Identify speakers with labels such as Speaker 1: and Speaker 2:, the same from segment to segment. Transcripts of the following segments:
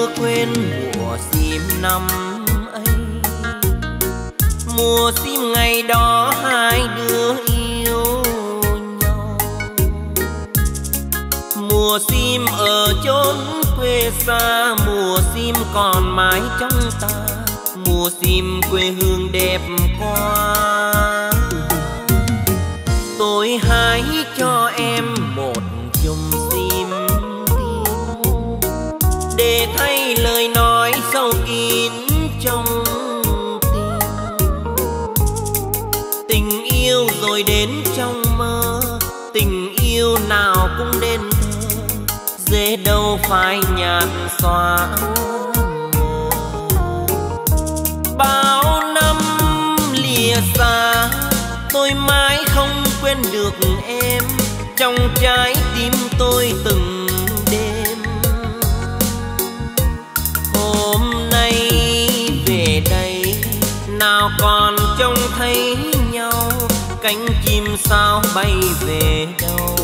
Speaker 1: chưa quên mùa sim năm ấy, mùa sim ngày đó hai đứa yêu nhau. Mùa sim ở chốn quê xa, mùa sim còn mãi trong ta, mùa sim quê hương đẹp quá. Tôi hái cho em một chùm sim tím, để thay lời nói sâu kín trong tim. Tình yêu rồi đến trong mơ, tình yêu nào cũng đến thơ, dễ đâu phải nhạt xóa. Bao năm lìa xa, tôi mãi không quên được em, trong trái tim tôi từng đêm. Hôm nay về đây nào còn trông thấy nhau, cánh chim sao bay về đâu.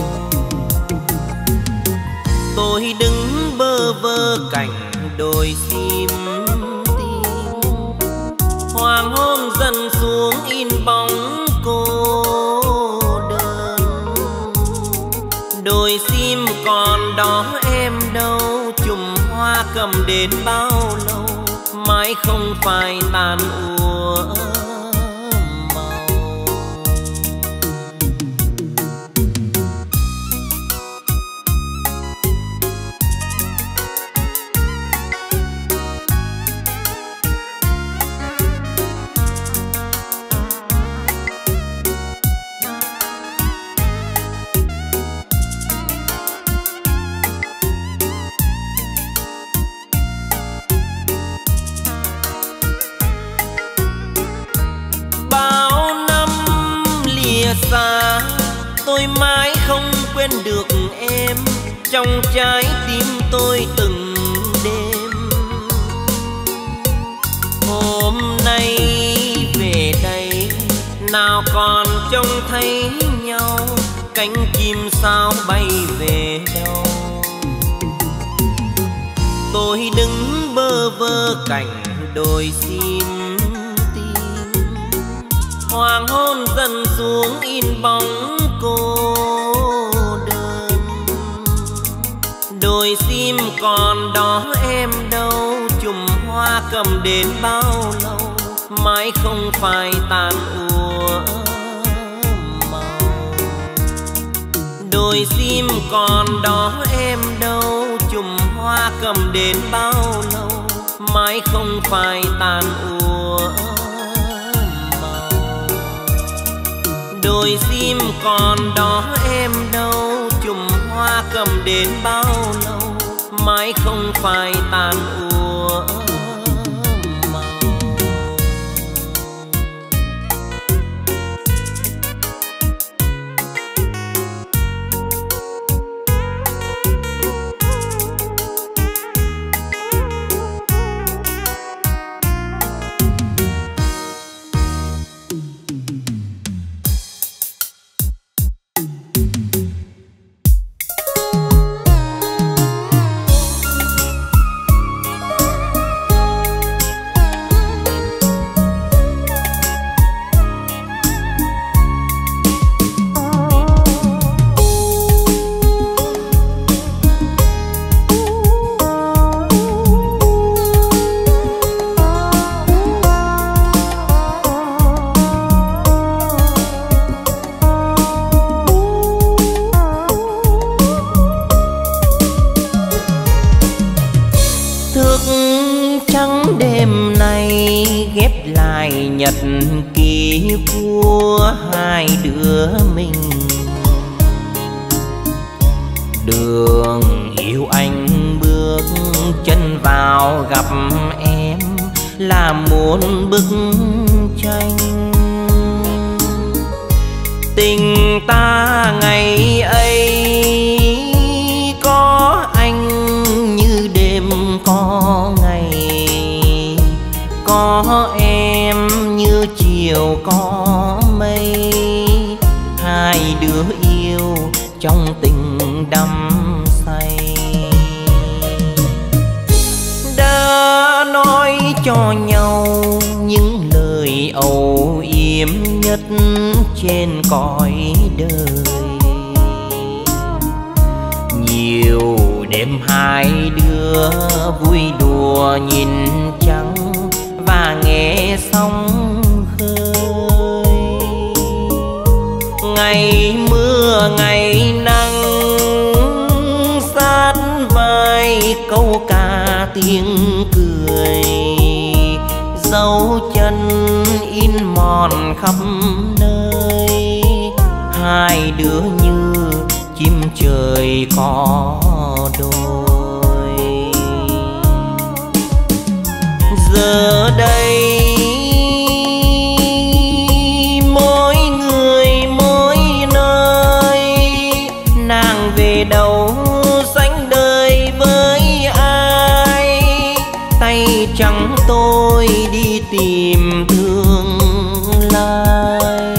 Speaker 1: Tôi đứng bơ vơ cạnh đồi sim tím, hoàng hôn dần xuống in bóng cô đơn. Đồi sim còn đó em đâu, chùm hoa cầm đến bao lâu, mãi không phải tàn úa màu. Xa, tôi mãi không quên được em, trong trái tim tôi từng đêm. Hôm nay về đây nào còn trông thấy nhau, cánh chim sao bay về đâu. Tôi đứng bơ vơ cạnh đồi sim tím, hoàng hôn dần xuống in bóng cô đơn. Đồi sim còn đó em đâu, chùm hoa cầm đến bao lâu, mãi không phải tàn úa màu. Đồi sim còn đó em đâu, chùm hoa cầm đến bao lâu, mãi không phải tàn úa. Đồi sim còn đó em đâu, chùm hoa cầm đến bao lâu, mãi không phải tàn úa màu. Nhật ký của hai đứa mình, đường yêu anh bước chân vào gặp em là muôn bức tranh. Tình ta ngày ấy có anh như đêm có ngày, có em như chiều có mây. Hai đứa yêu trong tình đắm say, cho nhau những lời âu yếm nhất trên cõi đời. Nhiều đêm hai đứa vui đùa nhìn trăng và nghe sóng khơi. Ngày mưa ngày nắng sát vai câu ca tiếng cười, dấu chân in mòn khắp nơi. Hai đứa như chim trời có đôi. Giờ đây mỗi người mỗi nơi, nàng về đâu sánh đời với ai. Tay trắng tôi đi tìm tương lai.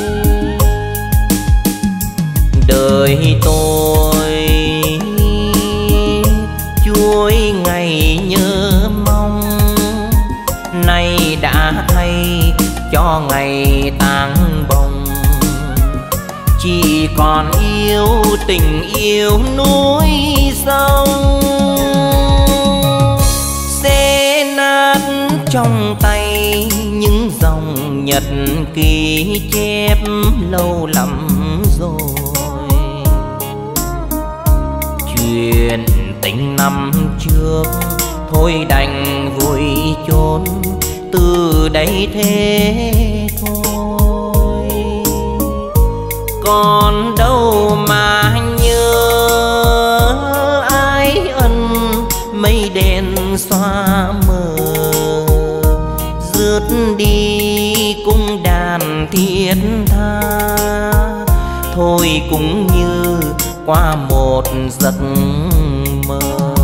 Speaker 1: Đời tôi chuối ngày nhớ mong, nay đã thay cho ngày tang bồng. Chỉ còn yêu tình yêu núi sông, xé nát trong tay những dòng nhật ký chép lâu lắm rồi. Chuyện tình năm trước thôi đành vội chốn, từ đây thế thôi. Còn đâu mà nhớ ai ân mây đen xóa mờ, rước đi cung đàn thiết tha. Thôi cũng như qua một giấc mơ.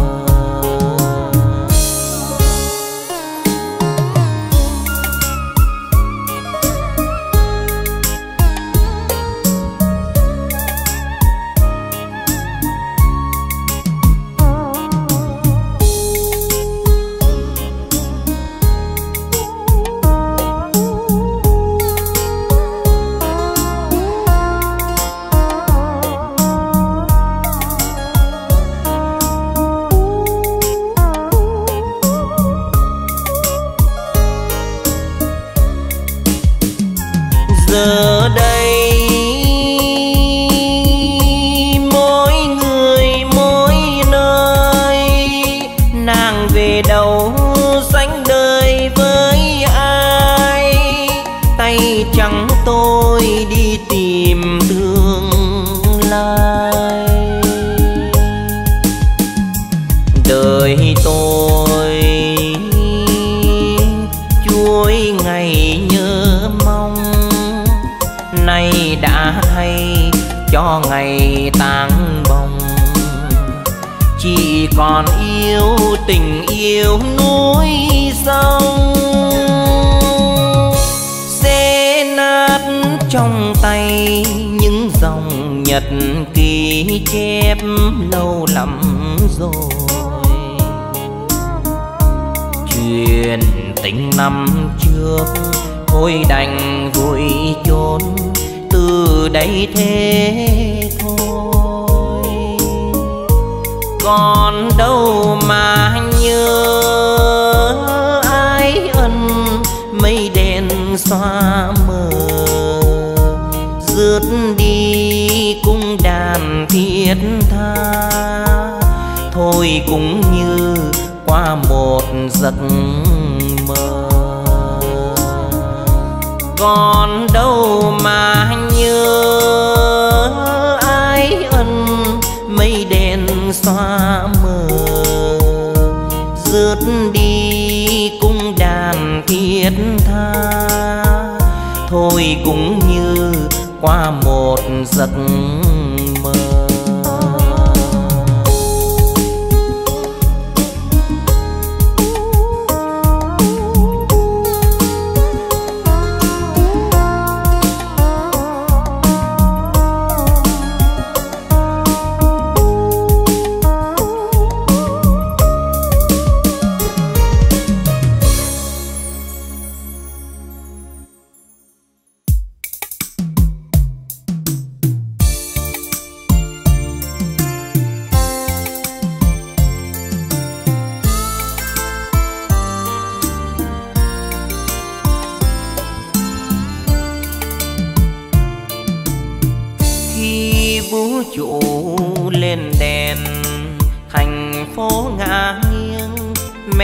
Speaker 1: Giờ đây mỗi người mỗi nơi, nàng về đâu sánh đời với ai. Tay trắng tôi đi tìm tương lai. Đời tôi chuối ngày nhớ mong, nay đã hay cho ngày tang bồng. Chỉ còn yêu tình yêu núi sông, xé nát trong tay những dòng nhật ký chép lâu lắm rồi. Chuyện tình năm trước thôi đành vội chốn, từ đây thế thôi. Còn đâu mà nhớ ai ân mây đen xóa mờ, rước đi cung đàn thiết tha. Thôi cũng như qua một giấc mơ. Còn đâu mà nhớ ai ân mây đen xóa mờ, rước đi cung đàn thiết tha. Thôi cũng như qua một giấc mơ.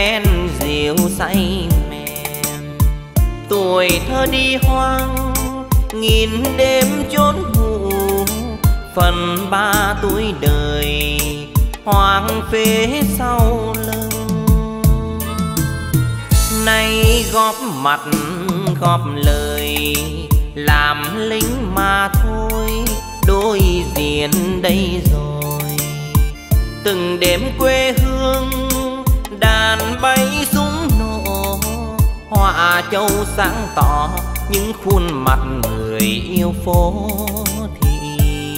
Speaker 1: men rượu say mềm. Tuổi thơ đi hoang nghìn đêm chốn ngủ, phần 3 tuổi đời hoang phế sau lưng. Nay góp mặt góp lời làm lính mà thôi, đối diện đây rồi. Từng đêm quê hương đàn bay súng nổ, họa châu sáng tỏ những khuôn mặt người yêu phố thị.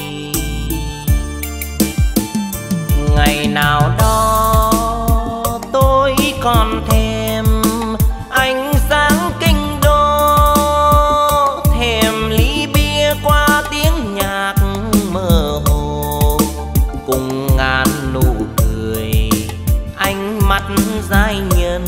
Speaker 1: Ngày nào đó tôi còn thèm ánh sáng kinh đô, thèm ly bia qua tiếng nhạc mơ hồ, cùng ngàn nụ cười ánh mắt giai nhân.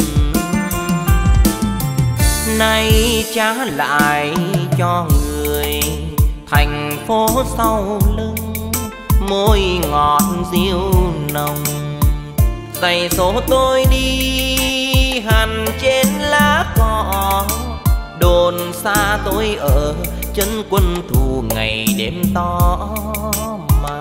Speaker 1: Nay trả lại cho người thành phố sau lưng môi ngọt diêu nồng. Giày số tôi đi hằn trên lá cỏ, đồn xa tôi ở chân quân thù ngày đêm to mặt.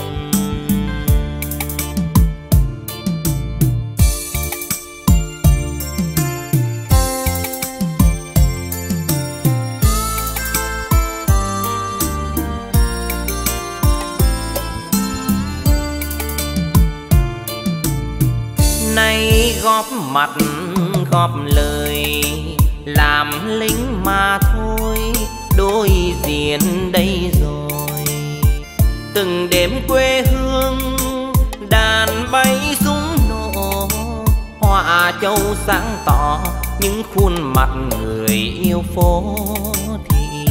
Speaker 1: Nay góp mặt góp lời làm lính mà thôi, đối diện đây rồi. Từng đêm quê hương đàn bay súng nổ, họa châu sáng tỏ những khuôn mặt người yêu phố thị.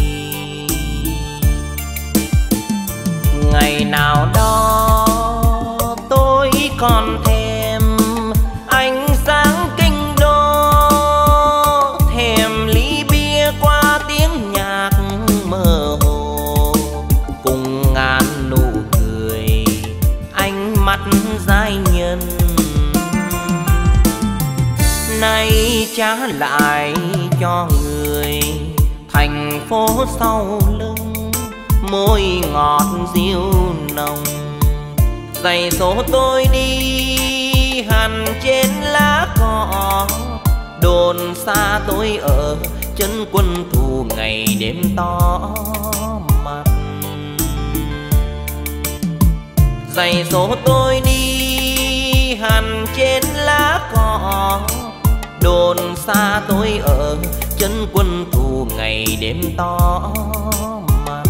Speaker 1: Ngày nào đó tôi còn thèm ánh sáng kinh đô, thèm ly bia qua tiếng nhạc mơ hồ, cùng ngàn nụ cười ánh mắt giai nhân. Nay trả lại cho người thành phố sau lưng môi ngọt diêu nồng. Giày số tôi đi hằn trên lá cỏ, đồn xa tôi ở chân quân thù ngày đêm to mặt. Giày số tôi đi hằn trên lá cỏ, đồn xa tôi ở chân quân thù ngày đêm to mặt.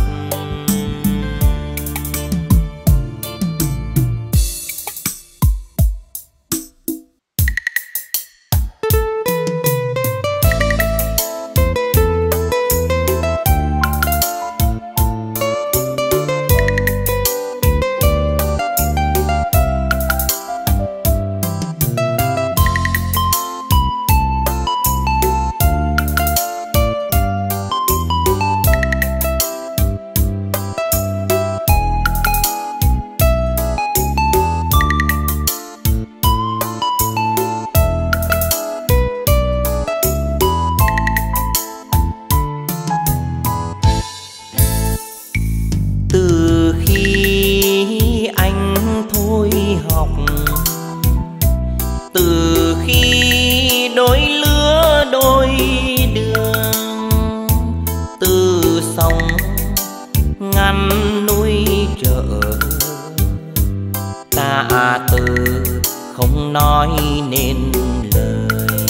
Speaker 1: Nói nên lời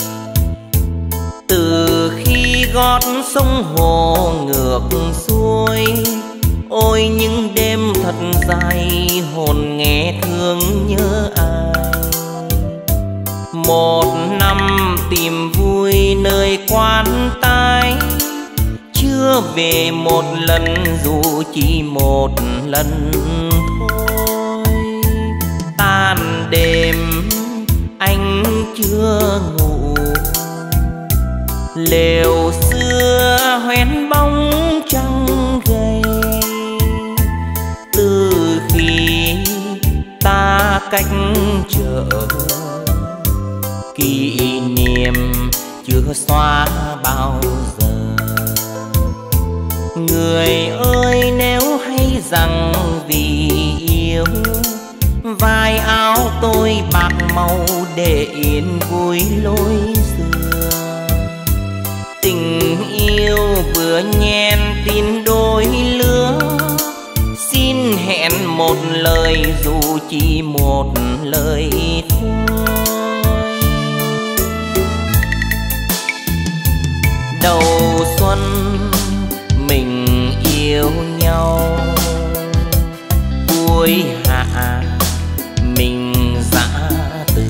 Speaker 1: từ khi gót sông hồ ngược xuôi, ôi những đêm thật dài hồn nghe thương nhớ ai. Một năm tìm vui nơi quan tài, chưa về một lần dù chỉ một lần thôi. Tan đêm anh chưa ngủ, lều xưa hoen bóng trăng gầy. Từ khi ta cách trở, kỷ kỷ niệm chưa xóa bao giờ. Người ơi nếu hay rằng vì yêu, vai áo tôi bạc màu để yên vui lối xưa. Tình yêu vừa nhen tin đôi lứa, xin hẹn một lời dù chỉ một lời thôi. Đầu xuân mình yêu nhau, cuối hạ mình giã từ.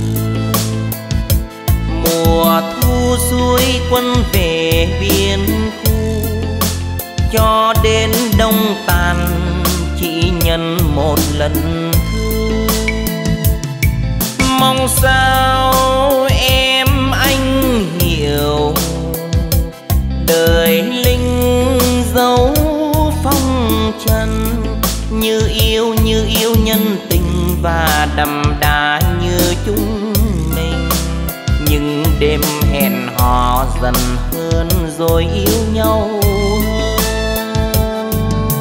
Speaker 1: Mùa thu xuôi quân về biên khu, cho đến đông tàn chỉ nhân một lần thương. Mong sao em anh hiểu, đời linh dấu phong trần. Như yêu nhân tình và đậm đà như chúng mình. Nhưng đêm hẹn hò dần hơn rồi yêu nhau hơn.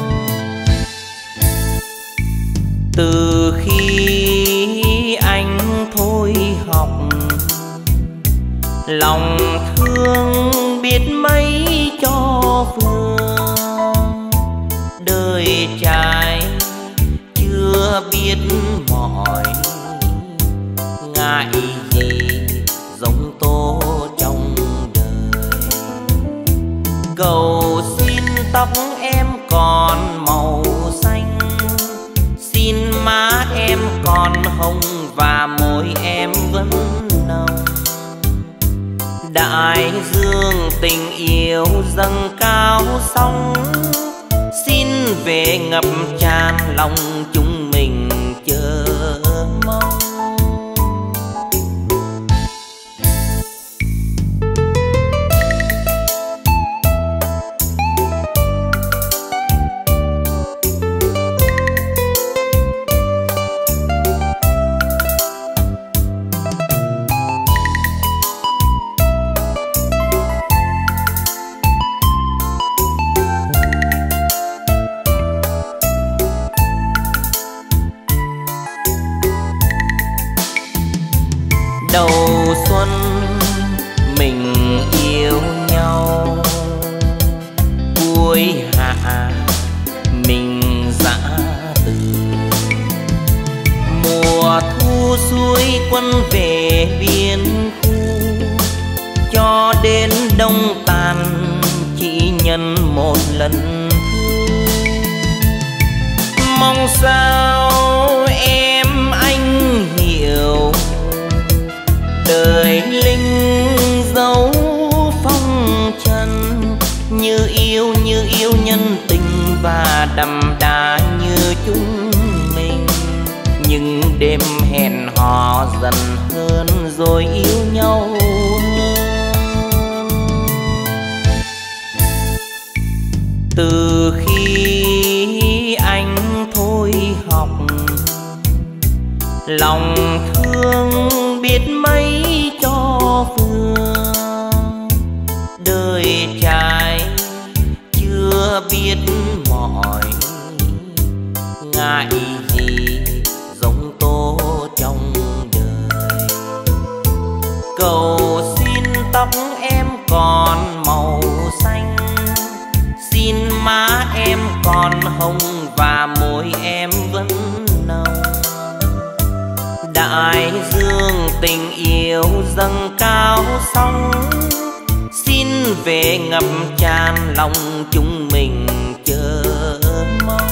Speaker 1: Từ khi anh thôi học, lòng thương biết mấy cho phương. Đời trai chưa biết mỏi, ngại gì giống tố trong đời. Cầu xin tóc em còn màu xanh, xin má em còn hồng và môi em vẫn nồng. Đại dương tình yêu dâng cao sóng, xin về ngập tràn lòng chúng mình chờ mong. Đầu xuân mình yêu nhau, cuối hạ mình giã từ. Mùa thu xuôi quân về biên khu, cho đến đông tàn chỉ nhân một lần thương. Mong sao em anh hiểu, đời linh dấu phong trần. Như yêu nhân tình và đậm đà như chúng mình. Nhưng đêm hẹn hò dần hơn rồi yêu nhau hơn. Từ khi anh thôi học, lòng thương biết mấy cho phương. Đời trai chưa biết mỏi, ngại gì giống tố trong đời. Cầu xin tóc em còn màu xanh, xin má em còn hồng và môi em vẫn nồng. Đại dương tình yêu dâng cao sóng, xin về ngập tràn lòng chúng mình chờ mong.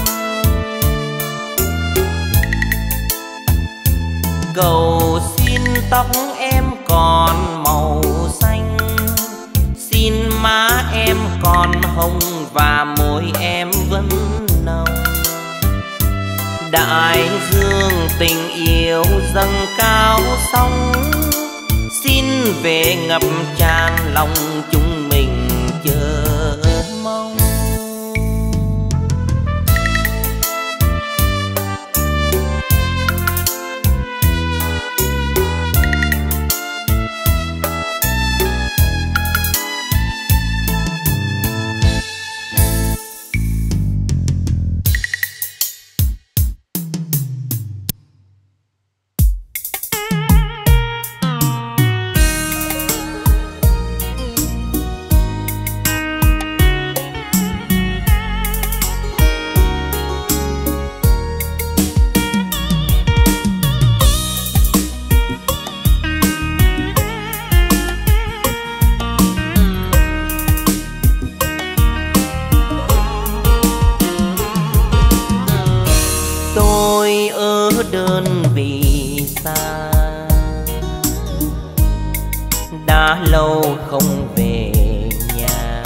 Speaker 1: Cầu xin tóc em còn màu xanh, xin má em còn hồng và môi em vẫn nồng. Đại dương tình yêu dâng cao sóng, xin về ngập tràn lòng chúng mình chờ mong. đã lâu không về nhà.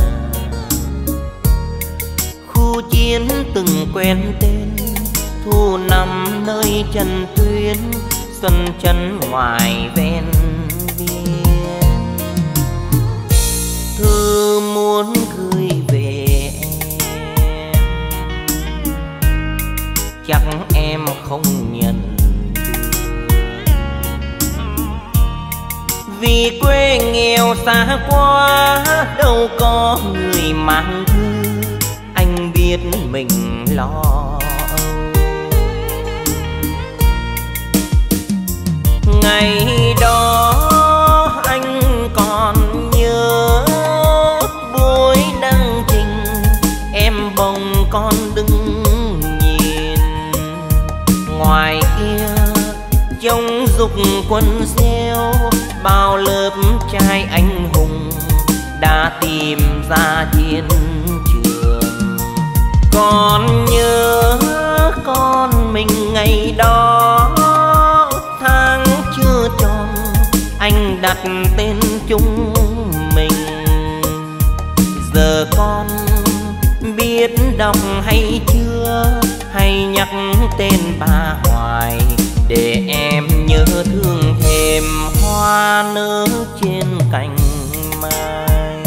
Speaker 1: Khu chiến từng quen tên, thu năm nơi chân tuyến, xuân chân ngoài ven biên. Thư muốn gửi về em, chắc em không nhận được, vì quê nghèo xa quá đâu có người mang thư. Anh biết mình lo ngày đó, anh còn nhớ buổi đăng trình em bồng con đứng nhìn. Ngoài kia trông dục quân xeo, bao lớp trai anh hùng đã tìm ra chiến trường. Còn nhớ con mình ngày đó, tháng chưa tròn anh đặt tên chúng mình. Giờ con biết đọc hay chưa, hay nhắc tên bà hoài, để em nhớ thương thêm hoa nở trên cành mai.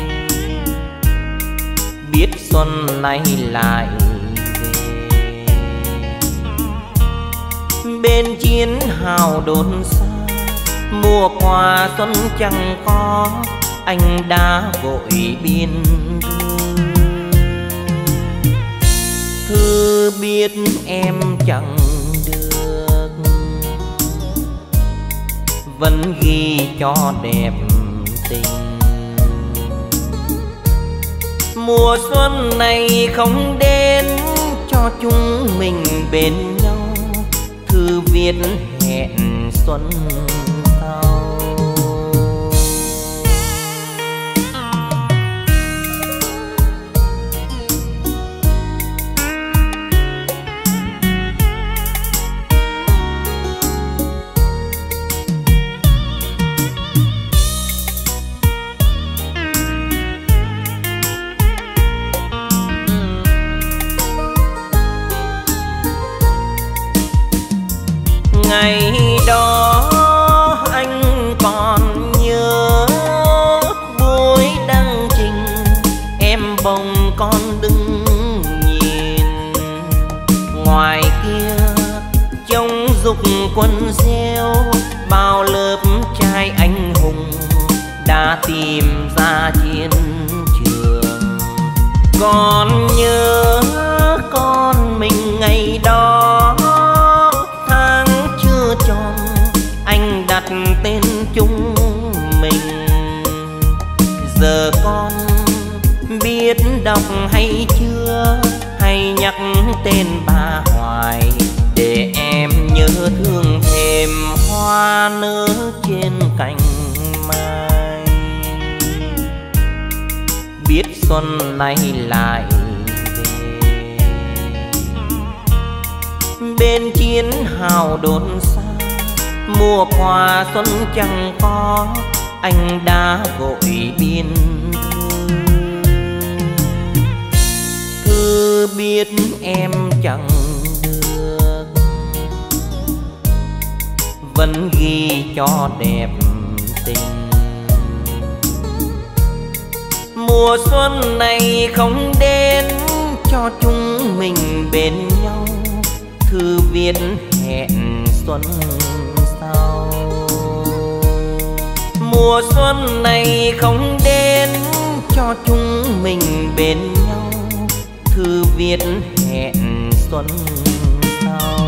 Speaker 1: Biết xuân này lại về, bên chiến hào đồn xa, mùa qua xuân chẳng có, anh đã vội biên thư biết em chẳng được, vẫn ghi cho đẹp tình. Mùa xuân này không đến cho chúng mình bên nhau, thư viết hẹn xuân sau. Ngày đó anh còn nhớ buổi đăng trình em bồng con đứng nhìn. Ngoài kia trông dục quân gieo, bao lớp trai anh hùng đã tìm ra chiến trường. Còn nhớ con mình ngày đó, tròn anh đặt tên chúng mình. Giờ con biết đọc hay chưa, hay nhắc tên bà hoài, để em nhớ thương thêm hoa nở trên cành mai. Biết xuân này lại về, bên chiến hào đồn xa, mùa qua xuân chẳng có, anh đã vội biên thư biết em chẳng được, vẫn ghi cho đẹp tình. Mùa xuân này không đến cho chúng mình bên nhau, thư viết hẹn xuân sau. Mùa xuân này không đến cho chúng mình bên nhau, thư viết hẹn xuân sau.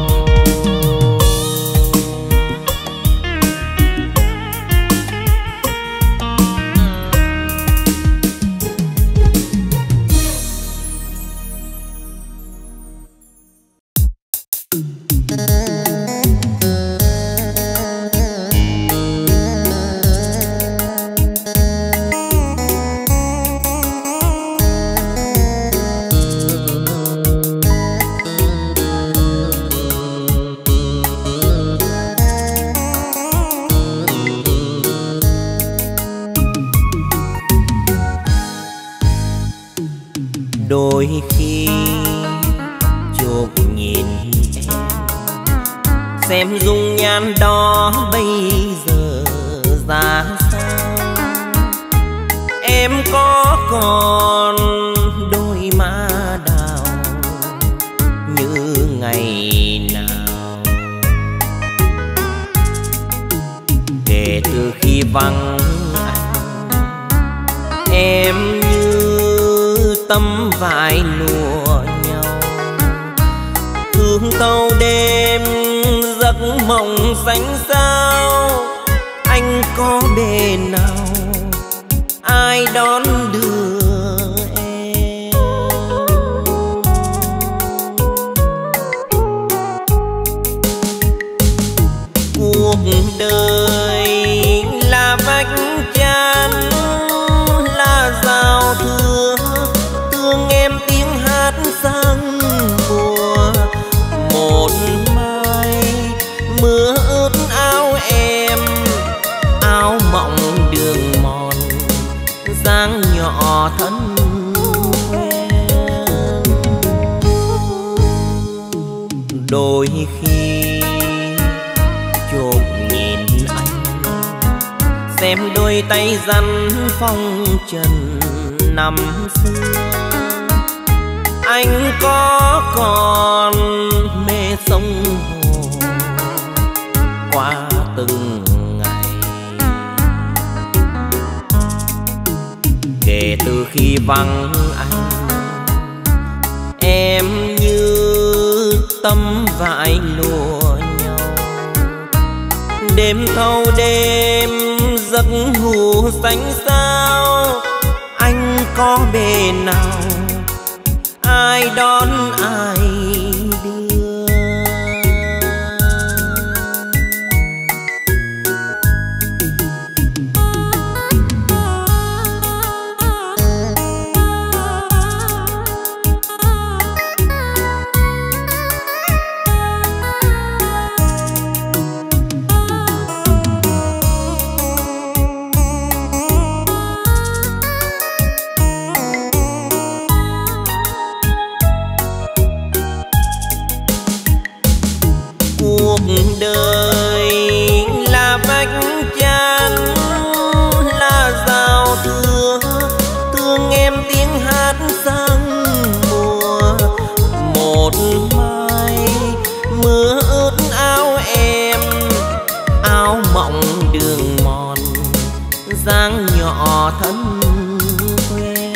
Speaker 1: Đôi khi chộp nhìn em, xem dung nhan đó bây giờ ra sao. Em có còn đôi má đào như ngày nào? Kể từ khi vắng anh, em như tấm vải lụa nhau, thương thâu đêm giấc mộng xanh xao. Anh có bề nào ai đón đưa em? Cuộc đời là vách chắn, là rào thưa thương em tiếng hát sang mùa. Một mai mưa ướt áo em, áo mộng đường mòn dáng nhỏ thân quen. Đôi khi chộp nhìn anh, xem đôi tay rắn phong trần năm xưa. Anh có còn mê sông hồ qua từng ngày? Kể từ khi vắng anh, em như tấm vải lụa nhau. Đêm thâu đêm giấc ngủ xanh xao. Anh có bề nào ai đón ai đưa? Cuộc đời là vách chắn, là rào thưa thương em tiếng hát sang mùa. Một mai mưa ướt áo em, áo mộng đường mòn dáng nhỏ thân quen.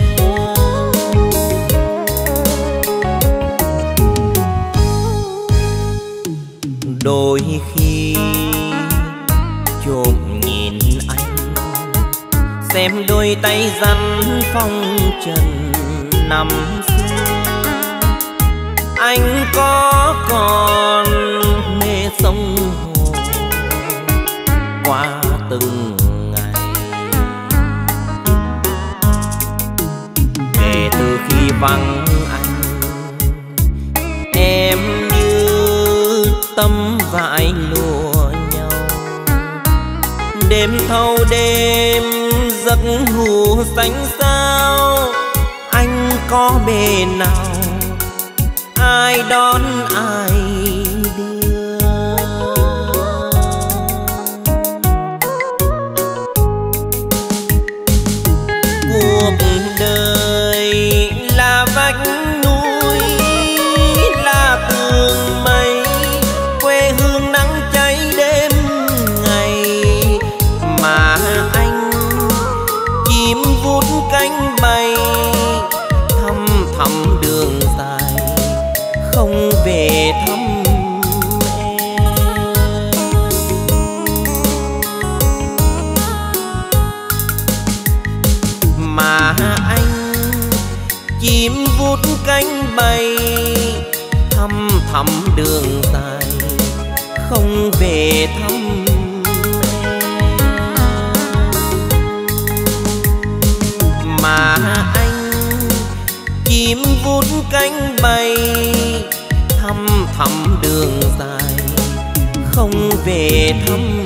Speaker 1: Đôi khi chộp nhìn anh, xem đôi tay rắn phong trần năm xưa. Anh có còn mê sông hồ qua từng ngày? Kể từ khi vắng anh, em tấm vải lụa nhau. Đêm thâu đêm giấc ngủ xanh xao. Anh có bề nào ai đón ai đưa? Cuộc đời là vách núi, là tường mây, quê hương nắng cháy đêm ngày. Mà anh chim vút cánh bay, thăm thăm đường dài không về thăm em. Mà anh chim vút cánh bay, thăm thăm đường dài không về thăm em. Mà anh chim vút cánh bay, thăm thăm đường dài không về thăm em.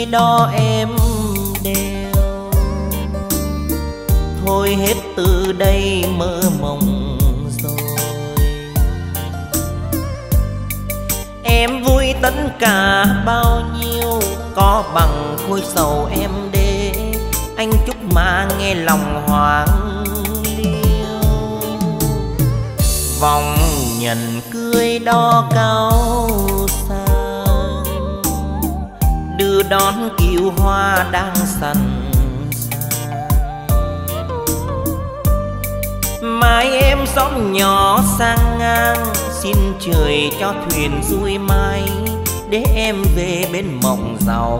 Speaker 1: cưới đó em đeo. Thôi hết từ đây mơ mộng rồi. Em vui tất cả bao nhiêu, có bằng khối sầu em đê. Anh chúc mà nghe lòng hoang liêu. Vòng nhận cưới đó cao sang, đưa đón kiều hoa đang sẵn sàng. Mai em xóm nhỏ sang ngang, xin trời cho thuyền xuôi mai, để em về bên mộng giàu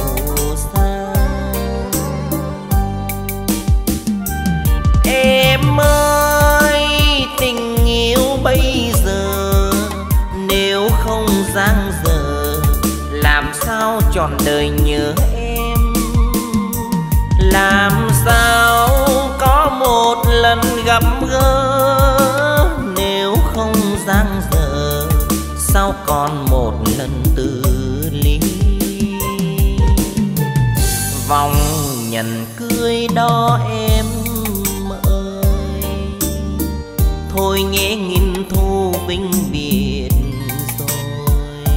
Speaker 1: sang. Em ơi tình yêu bây giờ, nếu không giang dở, làm sao trọn đời nhớ em. Làm sao có một lần gặp gỡ, nếu không giang dở, sao còn một lần từ ly. Vòng nhận cưới đó em ơi, thôi nhé nghìn thu vinh biệt rồi.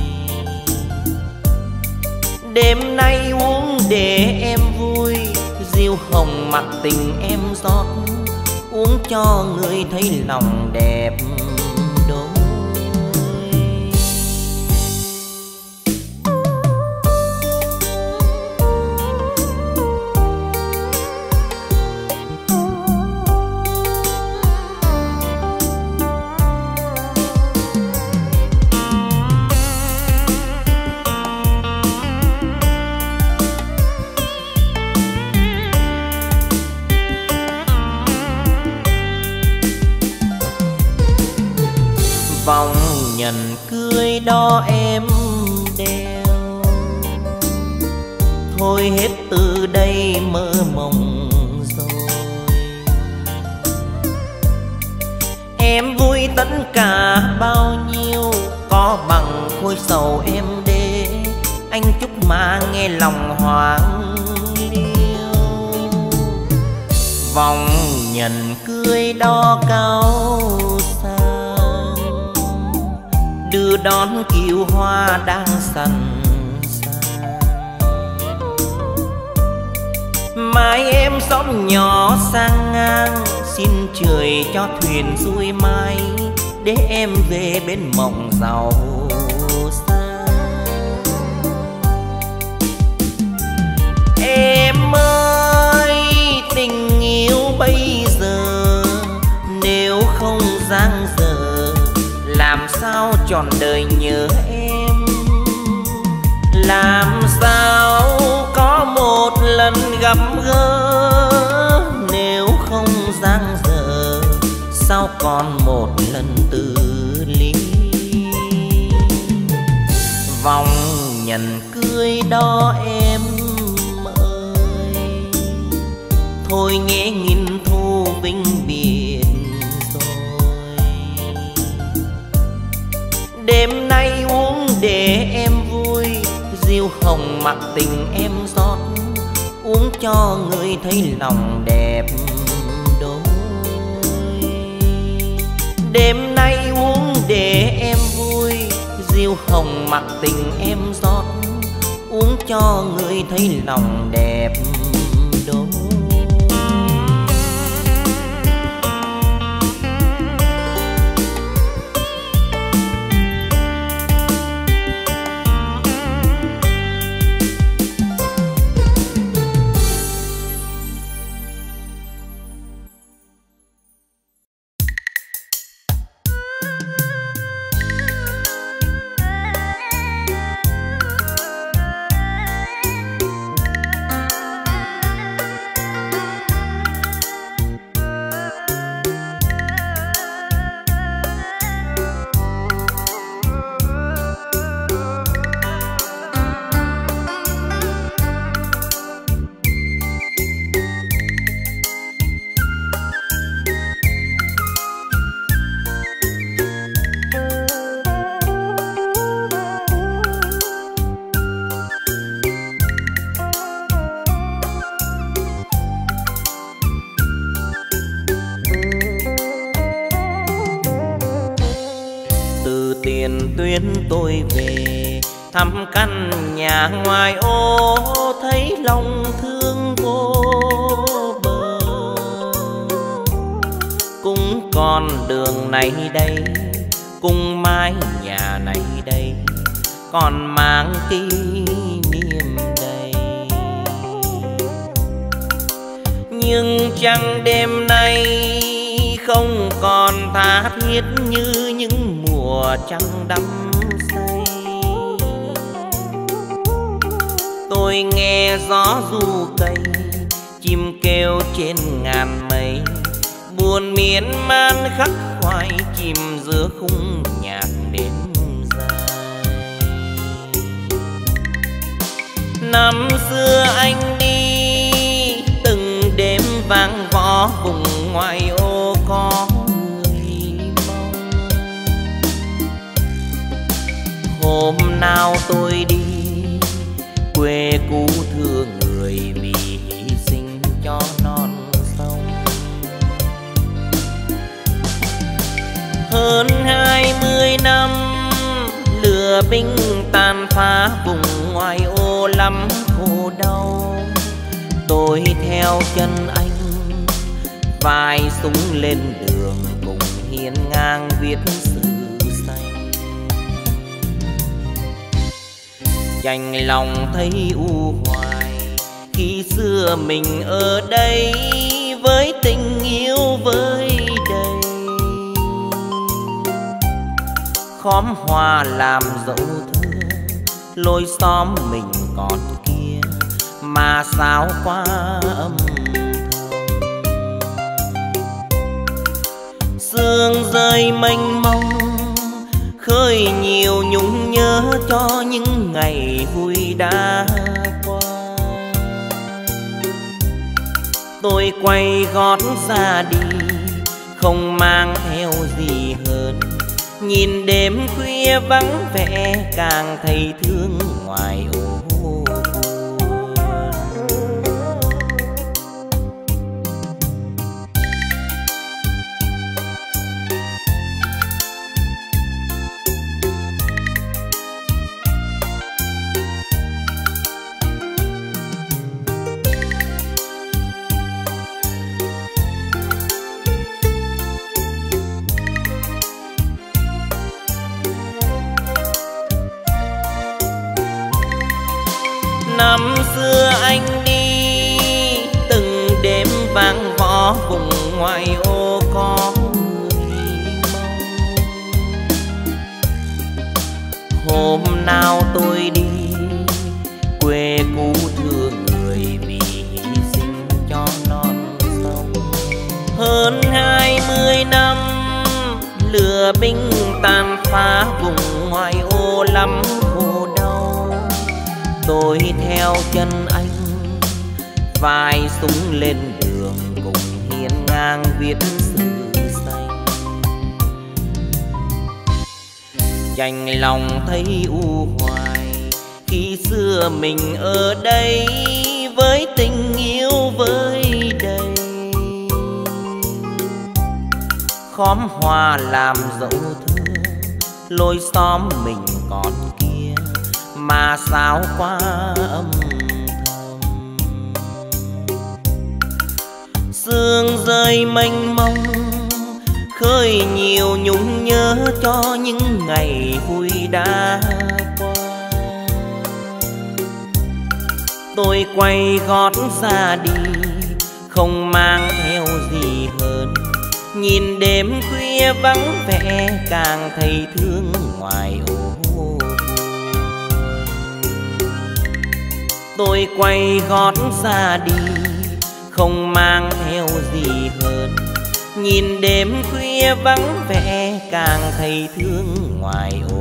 Speaker 1: Đêm nay uống để em vui, rượu hồng mặc tình em rót, uống cho người thấy lòng đẹp đôi. Vòng nhận cưới đó em đeo, thôi hết từ đây mơ mộng rồi. Em vui tất cả bao nhiêu, có bằng khối sầu em đê. Anh chúc mà nghe lòng hoang liêu. Vòng nhận cưới đó cao sang, đưa đón kiều hoa đang sẵn sàng. Mai em xóm nhỏ sang ngang, xin trời cho thuyền xuôi mai, để em về bên mộng giàu sang. Em ơi tình yêu bây giờ, nếu không giang dở, làm sao trọn đời nhớ em. Làm sao có một lần gặp gỡ, nếu không giang dở, sao còn một lần từ ly. Vòng nhận cưới đó em ơi, thôi nhé nghìn thu vinh biệt rồi. Đêm nay uống để em vui, rượu hồng mặc tình em rót, uống cho người thấy lòng đẹp đôi. Đêm nay uống để em vui, rượu hồng mặc tình em rót, uống cho người thấy lòng đẹp đôi. tuyến tôi về thăm căn nhà ngoài ô, thấy lòng thương vô bờ. Cũng còn đường này đây, cùng mái nhà này đây, còn mang kỷ niệm đầy. Nhưng chẳng đêm nay không còn tha thiết như những mùa trăng đắm say. Tôi nghe gió ru cây, chim kêu trên ngàn mây, buồn miên man khắc khoải chìm giữa khung nhạc đêm dài. Năm xưa anh đi từng đêm vang võ vùng ngoại ô có người mong. Hôm nào tôi đi quê cũ thương người vì hy sinh cho non sông. Hơn 20 năm lửa binh tàn phá vùng ngoại ô lắm khổ đau. Tôi theo chân anh vai súng lên đường cùng hiên ngang viết sử xanh. Chạnh lòng thấy u hoài khi xưa mình ở đây với tình yêu với đầy. Khóm hoa làm dẫu thưa lối xóm mình còn kia mà sao quá âm thầm. Sương rơi mênh mông khơi nhiều nhung nhớ cho những ngày vui đã qua. Tôi quay gót ra đi không mang theo gì hơn, nhìn đêm khuya vắng vẻ càng thấy thương ngoài ô. Năm xưa anh đi từng đêm vang võ vùng ngoại ô có người mong. Hôm nào tôi đi quê cũ thương người vì hy sinh cho non sông. Hơn 20 năm lửa binh tàn phá vùng ngoại ô lắm khổ đau. Tôi theo chân anh vai súng lên đường cùng hiên ngang viết sử xanh. Chạnh lòng thấy u hoài khi xưa mình ở đây với tình yêu với đầy. Khóm hoa làm dẫu thưa lối xóm mình còn kia mà sao quá âm thầm. Sương rơi mênh mông khơi nhiều nhung nhớ cho những ngày vui đã qua. Tôi quay gót ra đi không mang theo gì hơn, nhìn đêm khuya vắng vẻ càng thấy thương ngoài ô. Tôi quay gót ra đi không mang theo gì hơn, nhìn đêm khuya vắng vẻ càng thấy thương ngoài ô.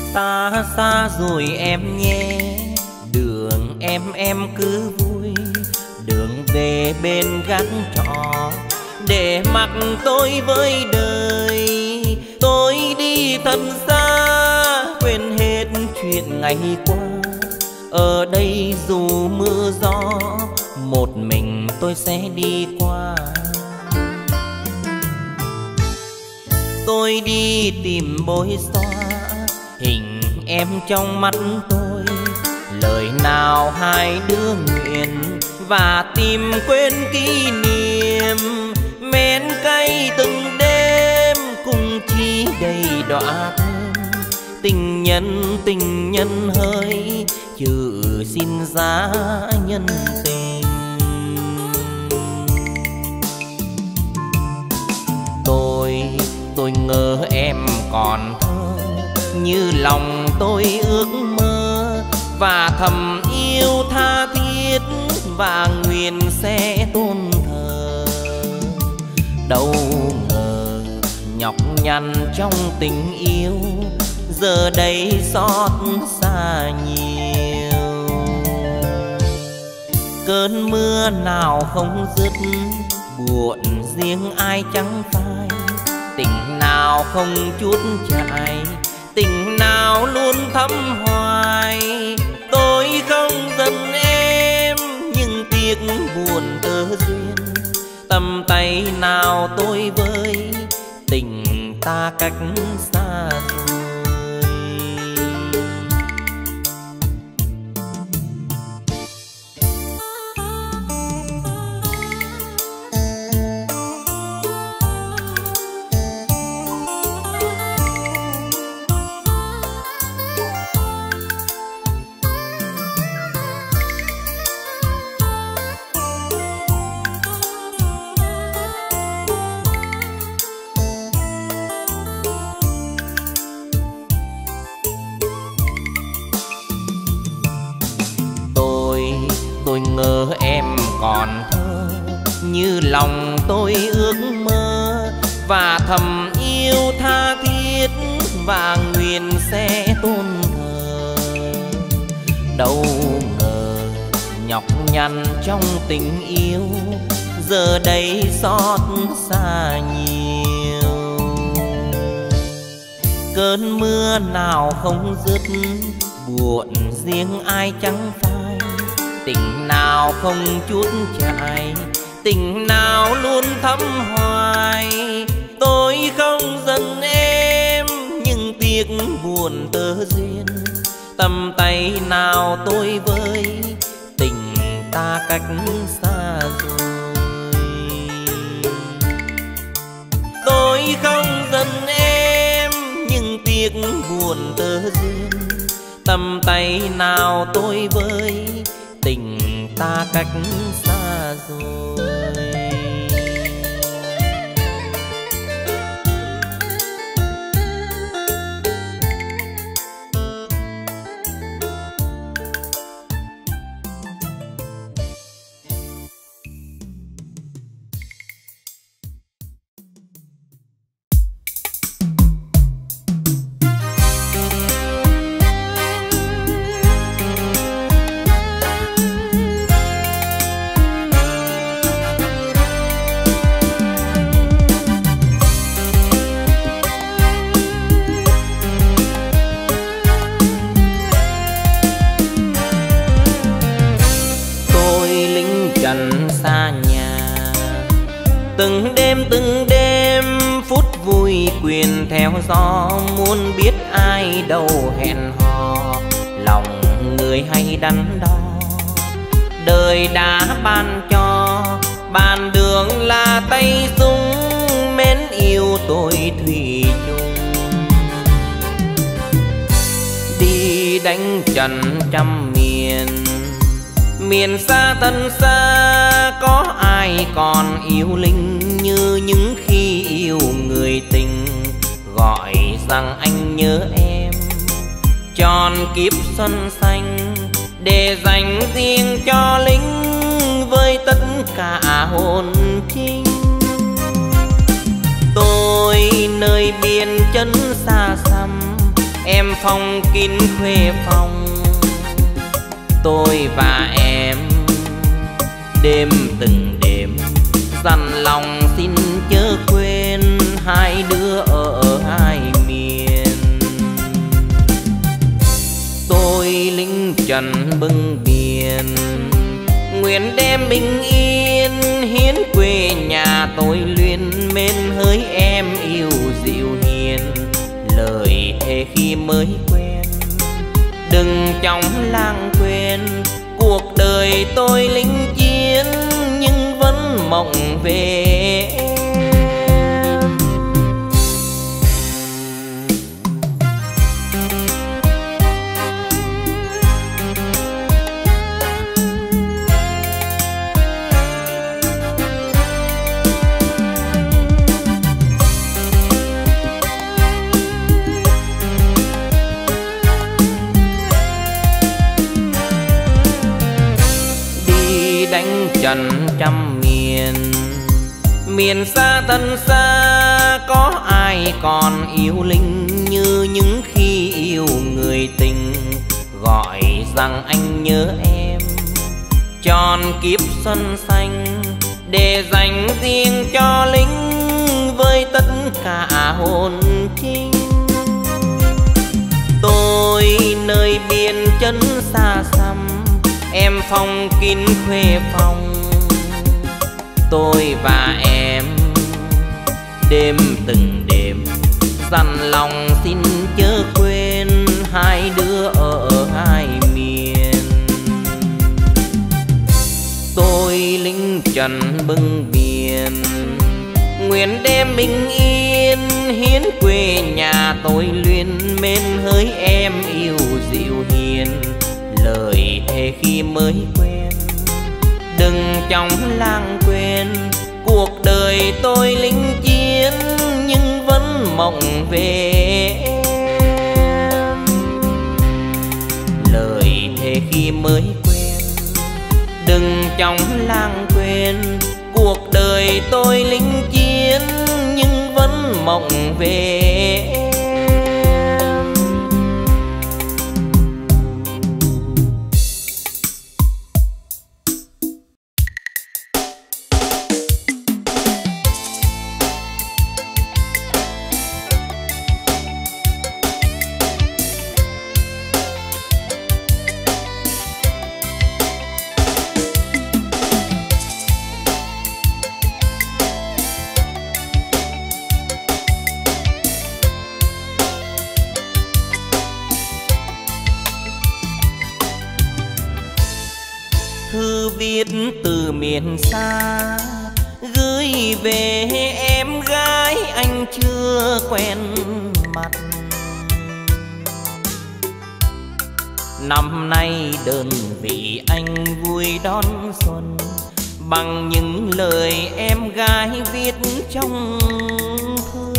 Speaker 1: Ta xa rồi em nhé, đường em cứ vui, đường về bên gác trọ để mặc tôi với đời. Tôi đi thật xa quên hết chuyện ngày qua, ở đây dù mưa gió một mình tôi sẽ đi qua. Tôi đi tìm bối xóa hình em trong mắt tôi, lời nào hai đứa nguyện và tìm quên kỷ niệm. Men cay từng đêm cùng chi đầy đọa thơm, tình nhân hơi chữ xin giá nhân tình. Tôi ngờ em còn thơ như lòng tôi ước mơ, và thầm yêu tha thiết và nguyện sẽ tôn thờ. Đâu ngờ nhọc nhằn trong tình yêu giờ đây xót xa nhiều. Cơn mưa nào không dứt buồn riêng ai chẳng phai, tình nào không chút chại, tình nào luôn thắm hoài. Tôi không giận em nhưng tiếc buồn tơ duyên, tầm tay nào tôi với tình ta cách xa rồi. Tôi ngờ em còn thơ như lòng tôi ước mơ, và thầm yêu tha thiết và nguyện sẽ tôn thờ. Đâu ngờ nhọc nhằn trong tình yêu giờ đây xót xa nhiều. Cơn mưa nào không dứt buồn riêng ai chẳng phai, tình nào không chút chại, tình nào luôn thắm hoài. Tôi không giận em nhưng tiếc buồn tơ duyên, tầm tay nào tôi với tình ta cách xa rồi. Tôi không giận em nhưng tiếc buồn tơ duyên, tầm tay nào tôi với tình ta cách xa rồi. Từng đêm phút vui quyền theo gió, muốn biết ai đâu hẹn hò, lòng người hay đắn đo. Đời đã ban cho bàn đường là tay súng, mến yêu tôi thủy chung. Đi đánh trận trăm miền, miền xa thân xa, có ai còn yêu linh như những khi yêu người tình. Gọi rằng anh nhớ em tròn kiếp xuân xanh, để dành riêng cho lính với tất cả hồn trinh. Tôi nơi biên chân xa xăm, em em phong kín khuê phòng. Tôi và em đêm từng đêm dằn lòng xin chớ quên, hai đứa ở hai miền. Tôi lính trần bưng biển, nguyện đem bình yên hiến quê nhà. Tôi luyến mến hỡi em yêu dịu hiền, lời thề khi mới quen đừng trong lãng quên. Cuộc đời tôi lính chiến nhưng vẫn mộng về em. Trần trăm miền, miền xa thân xa có ai còn yêu linh như những khi yêu người tình. Gọi rằng anh nhớ em tròn kiếp xuân xanh, để dành riêng cho lính với tất cả hồn trinh. Tôi nơi biên chân xa xăm, em phong kín khuê phòng. Tôi và em đêm từng đêm dằn lòng xin chớ quên, hai đứa ở hai miền. Tôi lính trần bưng biển, nguyện đem bình yên hiến quê nhà. Tôi luyến mến hỡi em yêu dịu hiền, lời thề khi mới quen đừng trong lãng quên. Cuộc đời tôi lính chiến nhưng vẫn mộng về em, lời thề khi mới quen đừng trong lãng quên. Cuộc đời tôi lính chiến nhưng vẫn mộng về em. Thư viết từ miền xa gửi về em gái anh chưa quen mặt. Năm nay đơn vị anh vui đón xuân bằng những lời em gái viết trong thư.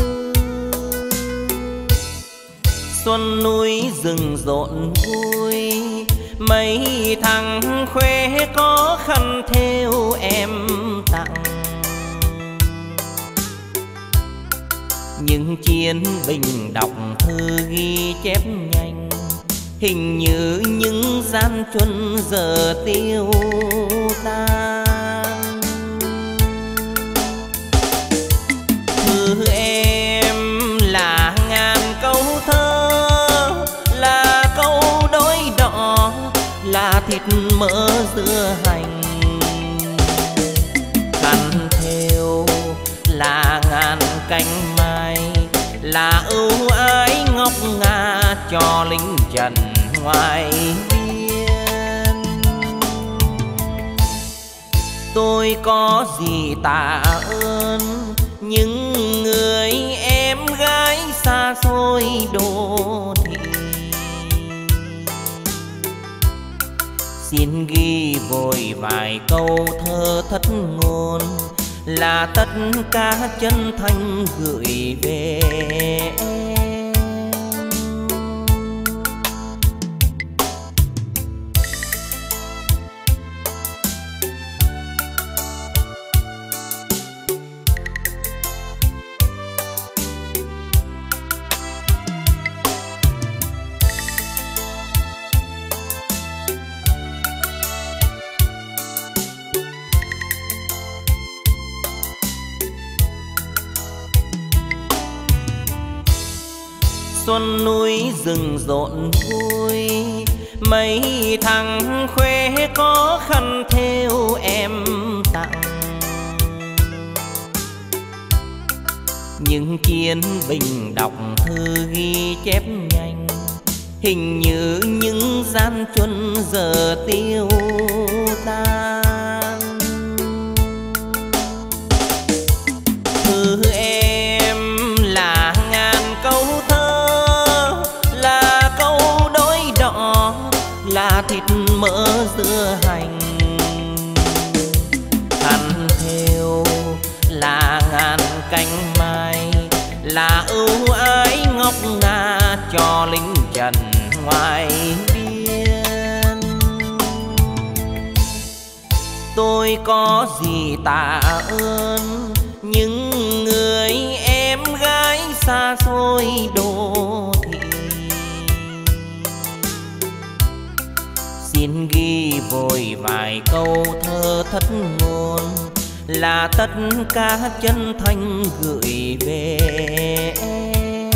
Speaker 1: Xuân núi rừng rộn vui, mấy thằng khoe có khăn theo em tặng. Những chiến binh đọc thư ghi chép nhanh, hình như những gian truân giờ tiêu tan. Thư em là ngàn câu thơ, là câu đối đỏ, là thịt mỡ dưa hành. Khăn thêu là ngàn cánh mai, là ưu ái ngọc ngà cho lính trần ngoài biên. Tôi có gì tạ ơn những người em gái xa xôi đô thị. Xin ghi vội vài câu thơ thất ngôn, là tất cả chân thành gửi về em. xuân núi rừng rộn vui, mấy thằng khoe có khăn theo em tặng. Những chiến binh đọc thư ghi chép nhanh, hình như những gian truân giờ tiêu tan. Thư em là ngàn câu thơ, là câu đối đỏ, là thịt mỡ dưa hành. Khăn thêu là ngàn cánh mai, là ưu ái ngọc ngà cho lính trần ngoài biên. Tôi có gì tạ ơn những người em gái xa xôi đô thị, xin ghi vội vài câu thơ thất ngôn, là tất cả chân thành gửi về em.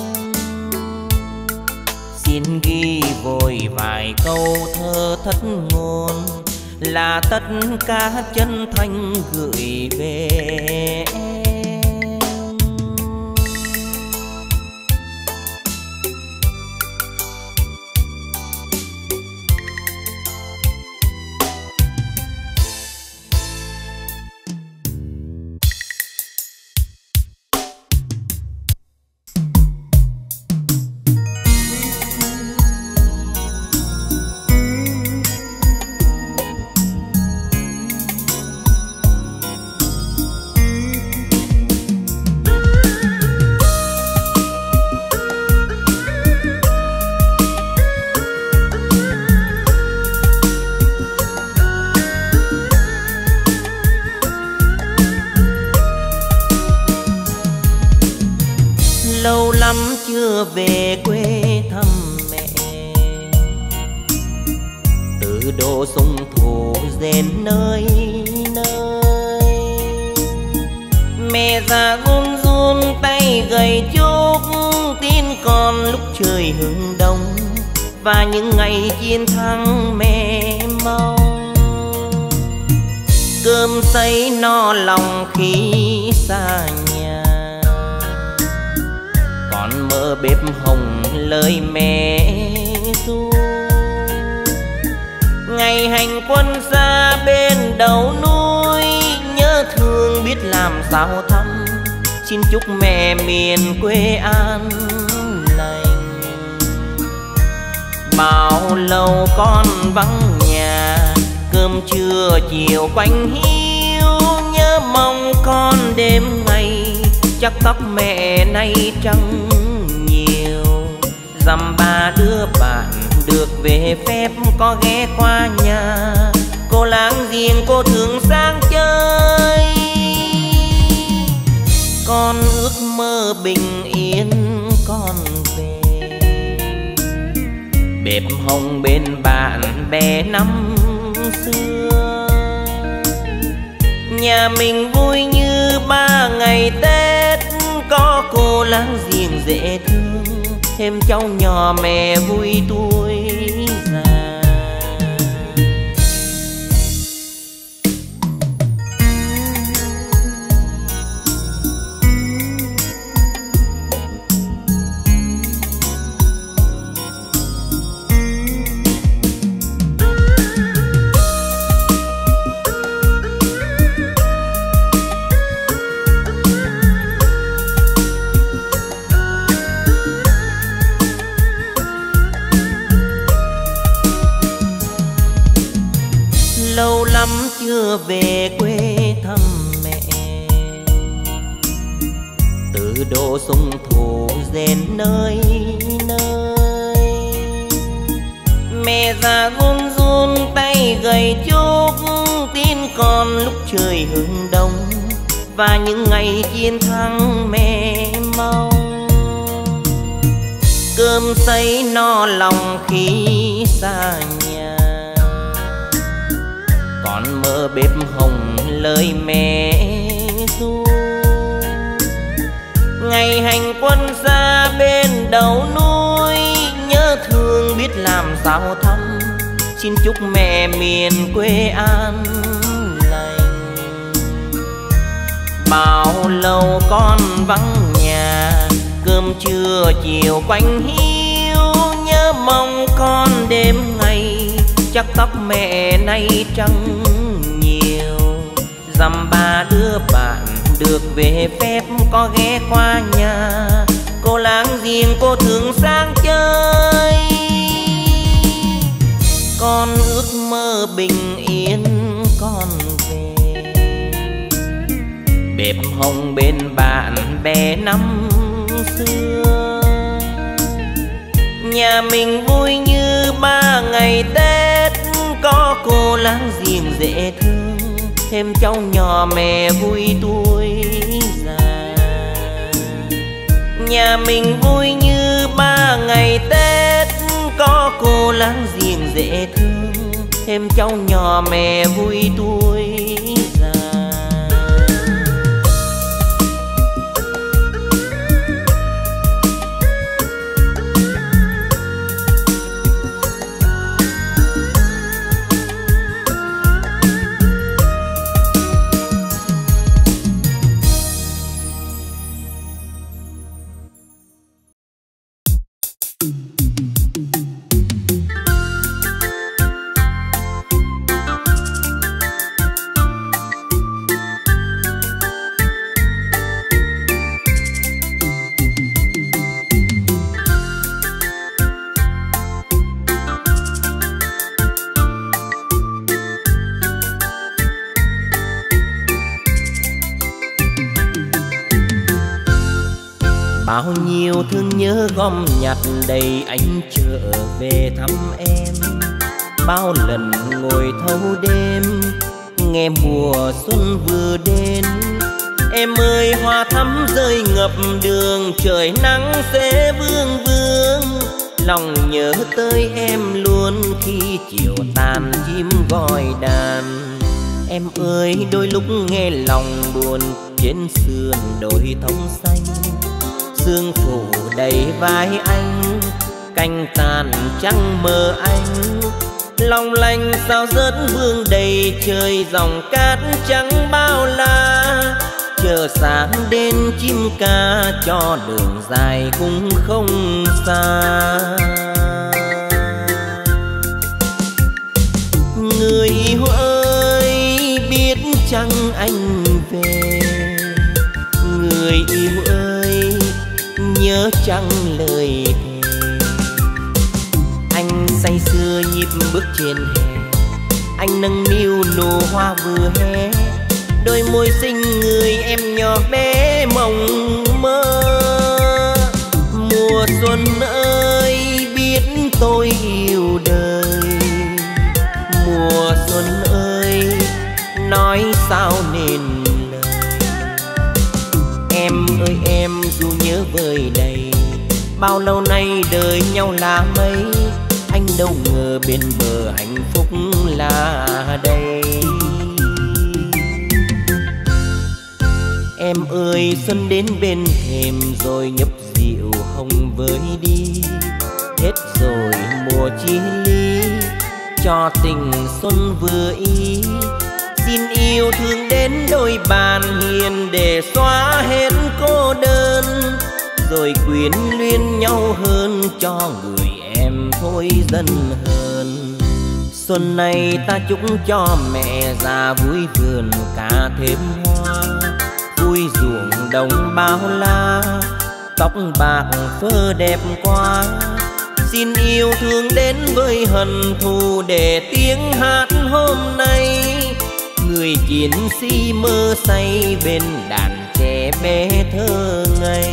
Speaker 1: Xin ghi vội vài câu thơ thất ngôn, là tất cả chân thành gửi về em. Lâu lắm chưa về quê thăm mẹ, từ độ sông Thổ rền nơi nơi. Mẹ già run run tay gầy chúc tin con lúc trời hừng đông, và những ngày chiến thắng mẹ mong. Cơm sấy no lòng khi xa nhà, còn mơ bếp hồng lời mẹ ru. Ngày hành quân xa bên đầu núi, nhớ thương biết làm sao thăm, xin chúc mẹ miền quê an lành. Bao lâu con vắng nhà, cơm trưa chiều quanh hiu, nhớ mong con đêm ngày, chắc tóc mẹ nay trắng nhiều. Dăm ba đứa bạn được về phép có ghé qua nhà, cô láng giềng cô thường sang chơi. Con ước mơ bình yên con về, bếp hồng bên bạn bè năm xưa. Nhà mình vui như 3 ngày Tết, có cô láng giềng dễ thương, thêm cháu nhỏ mẹ vui tuổi già. Lâu lắm chưa về quê thăm mẹ, từ độ sông Thổ rền nơi nơi. Mẹ già run run tay gầy chúc tin con lúc trời hừng đông, và những ngày chiến thắng mẹ mong. Cơm sấy no lòng khi xa nhà, còn mơ bếp hồng lời mẹ ru. Ngày hành quân xa bên đầu đầu nuôi, nhớ thương biết làm sao thăm. Xin chúc mẹ miền quê an lành. Bao lâu con vắng nhà, cơm trưa chiều quanh hiu, nhớ mong con đêm ngày, chắc tóc mẹ nay trắng nhiều. Dăm ba đứa bạn được về phép có ghé qua nhà, cô láng giềng cô thường sang chơi. Con ước mơ bình yên con về, bếp hồng bên bạn bè năm xưa. Nhà mình vui như 3 ngày Tết, có cô láng giềng dễ thương, thêm cháu nhỏ mẹ vui tuổi già. Nhà mình vui như 3 ngày Tết, có cô láng giềng dễ thương, thêm cháu nhỏ mẹ vui tuổi già. Bao nhiêu thương nhớ gom nhặt đầy anh trở về thăm em. Bao lần ngồi thâu đêm nghe mùa xuân vừa đến. Em ơi hoa thắm rơi ngập đường, trời nắng sẽ vương vương. Lòng nhớ tới em luôn khi chiều tàn chim gọi đàn. Em ơi đôi lúc nghe lòng buồn, trên sườn đồi thông xanh sương phủ đầy vai anh, cành tàn trăng mờ anh. Long lanh sao rớt vương đầy trời, dòng cát trắng bao la. Chờ sáng đến chim ca cho đường dài cũng không xa. Người yêu ơi biết chăng anh về, người yêu ơi nhớ chăng lời thề. Anh say sưa nhịp bước trên hè, anh nâng niu nụ hoa vừa hé. Đôi môi xinh người em nhỏ bé mộng mơ. Mùa xuân ơi biết tôi yêu đời, mùa xuân ơi nói sao nên lời. Em ơi em dù nhớ vời đầy, bao lâu nay đợi nhau là mấy. Anh đâu ngờ bên bờ hạnh phúc là đây. Em ơi xuân đến bên thềm rồi nhấp rượu hồng với đi. Hết rồi mùa chia ly, cho tình xuân vừa ý. Xin yêu thương đến đôi bàn hiền, để xóa hết cô đơn. Rồi quyến luyến nhau hơn, cho người em thôi dần hơn. Xuân này ta chúc cho mẹ già vui vườn cả thêm hoa, vui ruộng đồng bao la, tóc bạc phơ đẹp quá. Xin yêu thương đến với hận thù, để tiếng hát hôm nay người chiến sĩ mơ say bên đàn trẻ bé thơ ngây.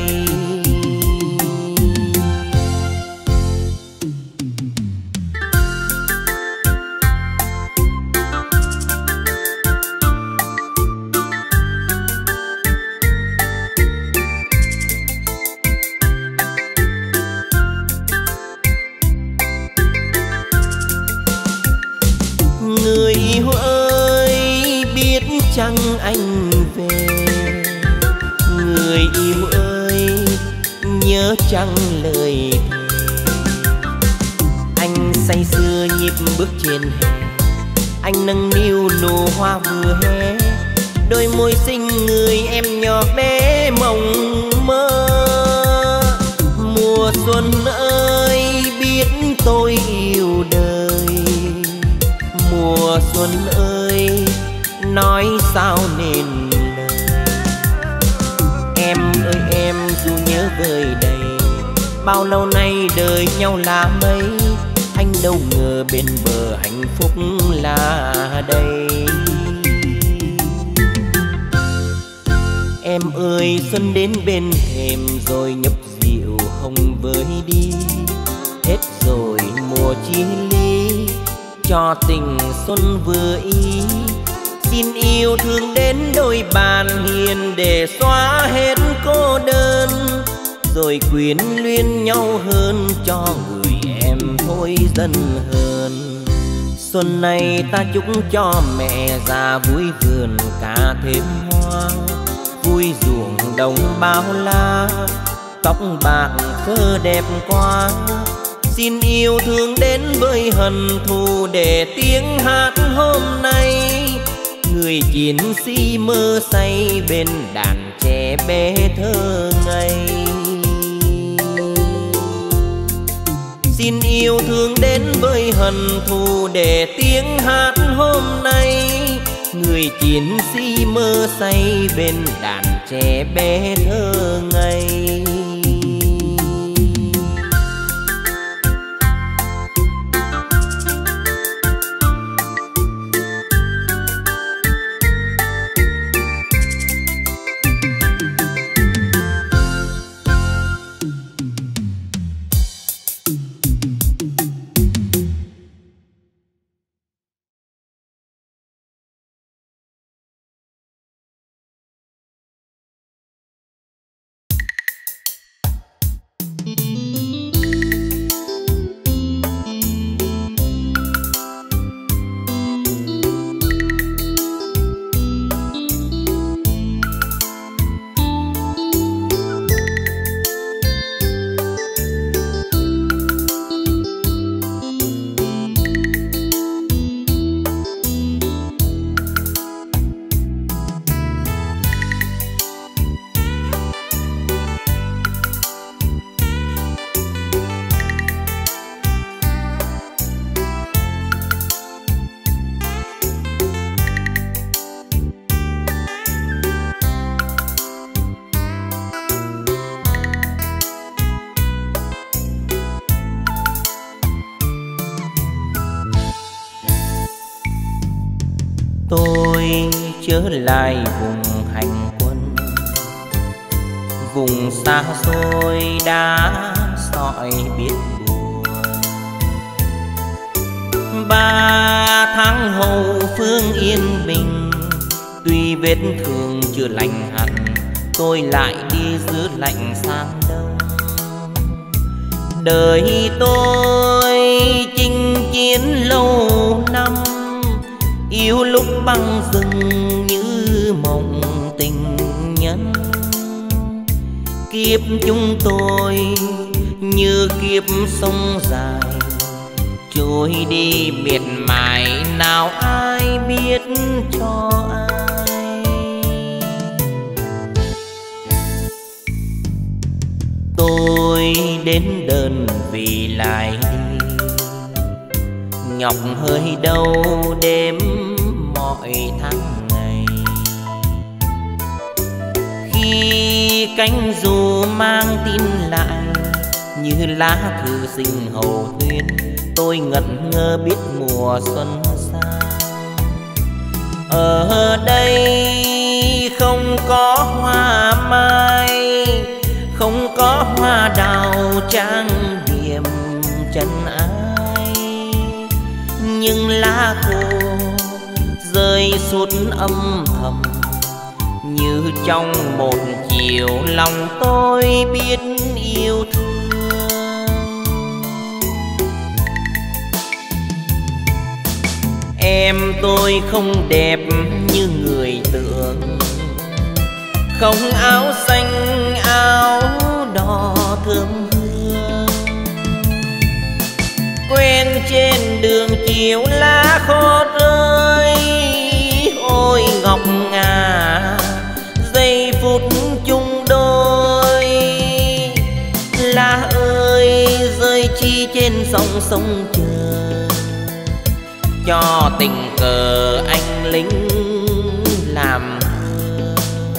Speaker 1: Người yêu ơi biết chăng anh về, người yêu ơi nhớ chẳng lời thề. Anh say sưa nhịp bước trên hè, anh nâng niu nụ hoa vừa hé, đôi môi xinh người em nhỏ bé mộng mơ. Mùa xuân ơi biết tôi yêu đời, mùa xuân ơi nói sao nên lời. Em ơi em dù nhớ vời đầy, bao lâu nay đời nhau là mấy, anh đâu ngờ bên bờ hạnh phúc là đây. Em ơi xuân đến bên thềm rồi nhấp rượu hồng với đi, hết rồi mùa chia ly cho tình xuân vừa ý. Xin yêu thương đến đôi bàn hiền để xóa hết cô đơn, rồi quyến luyến nhau hơn cho người em thôi dần hơn. Xuân này ta chúc cho mẹ già vui vườn cả thêm hoa, vui ruộng đồng bao la, tóc bạc phơ đẹp quá. Xin yêu thương đến với hận thù để tiếng hát hôm nay, người chiến sĩ mơ say bên đàn trẻ bé thơ ngây. Xin yêu thương đến với hận thù để tiếng hát hôm nay, người chiến sĩ mơ say bên đàn trẻ bé thơ ngây. Tôi trở lại vùng hành quân, vùng xa xôi đã sỏi biết buồn. 3 tháng hậu phương yên bình, tuy vết thương chưa lành hẳn, tôi lại đi giữa lạnh sang đông. Đời tôi chinh chiến lâu năm, yêu lúc băng rừng như mộng tình nhân. Kiếp chúng tôi như kiếp sông dài, trôi đi miệt mài nào ai biết cho ai. Tôi đến đơn vì lại đi, nhọc hơi đâu đêm mọi tháng ngày. Khi cánh dù mang tin lại như lá thư sinh hậu tuyên, tôi ngẩn ngơ biết mùa xuân sang. Ở đây không có hoa mai, không có hoa đào trang điểm chân ai, nhưng lá khô rơi suốt âm thầm, như trong một chiều lòng tôi biết yêu thương. Em tôi không đẹp như người tưởng, không áo xanh áo đỏ thơm trên đường chiều lá khô rơi. Ôi ngọc ngà giây phút chung đôi, lá ơi rơi chi trên sông sông chờ, cho tình cờ anh lính làm thơ.